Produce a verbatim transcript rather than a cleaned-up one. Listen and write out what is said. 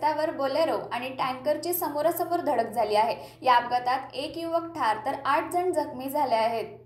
रस्त्यावर बोलेरो आणि टँकरची समोरासमोर धडक झाली आहे। या अपघातात एक युवक ठार तर आठ जण जखमी झाले आहेत।